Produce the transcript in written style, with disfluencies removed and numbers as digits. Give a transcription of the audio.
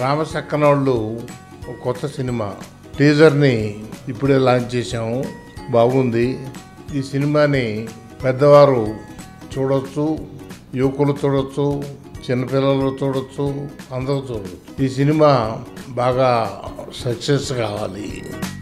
రామసక్కనోళ్ళు కొత్త సినిమా టీజర్ని ఇప్పుడే లాంచ్ చేశాము. బాగుంది. ఈ సినిమాని పెద్దవారు చూడొచ్చు, యువకులు చూడొచ్చు, చిన్నపిల్లలు చూడొచ్చు, అందరూ చూడొచ్చు. ఈ సినిమా బాగా సక్సెస్ కావాలి.